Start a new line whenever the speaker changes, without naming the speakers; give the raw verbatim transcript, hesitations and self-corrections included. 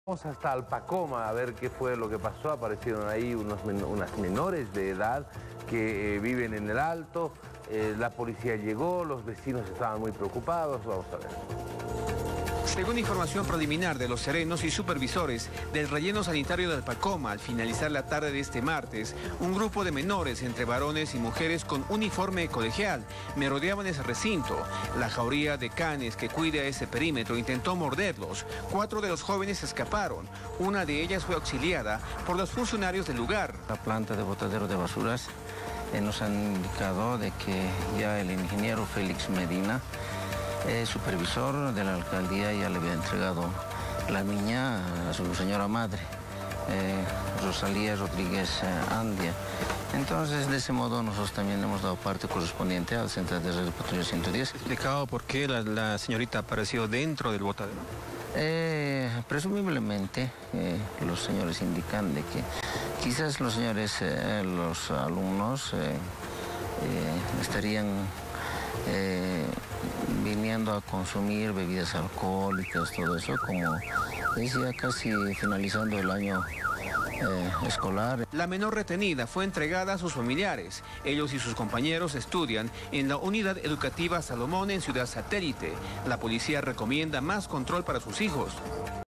Vamos hasta Alpacoma a ver qué fue lo que pasó. Aparecieron ahí unos men unas menores de edad que eh, viven en el Alto. Eh, la policía llegó, los vecinos estaban muy preocupados. Vamos a ver.
Según información preliminar de los serenos y supervisores del relleno sanitario de Alpacoma, al finalizar la tarde de este martes, un grupo de menores, entre varones y mujeres con uniforme colegial, merodeaban ese recinto. La jauría de canes que cuida ese perímetro intentó morderlos. Cuatro de los jóvenes escaparon. Una de ellas fue auxiliada por los funcionarios del lugar.
La planta de botadero de basuras eh, nos han indicado de que ya el ingeniero Félix Medina, Eh, supervisor de la alcaldía, ya le había entregado la niña a su señora madre, eh, Rosalía Rodríguez eh, Andia. Entonces, de ese modo, nosotros también hemos dado parte correspondiente al Centro de Red de Patrulla ciento diez.
¿Explicado por qué la, la señorita apareció dentro del botadero?
Eh, presumiblemente, eh, los señores indican de que quizás los señores, eh, los alumnos, eh, eh, estarían Eh, viniendo a consumir bebidas alcohólicas, todo eso, como es ya casi finalizando el año eh, escolar.
La menor retenida fue entregada a sus familiares. Ellos y sus compañeros estudian en la Unidad Educativa Salomón en Ciudad Satélite. La policía recomienda más control para sus hijos.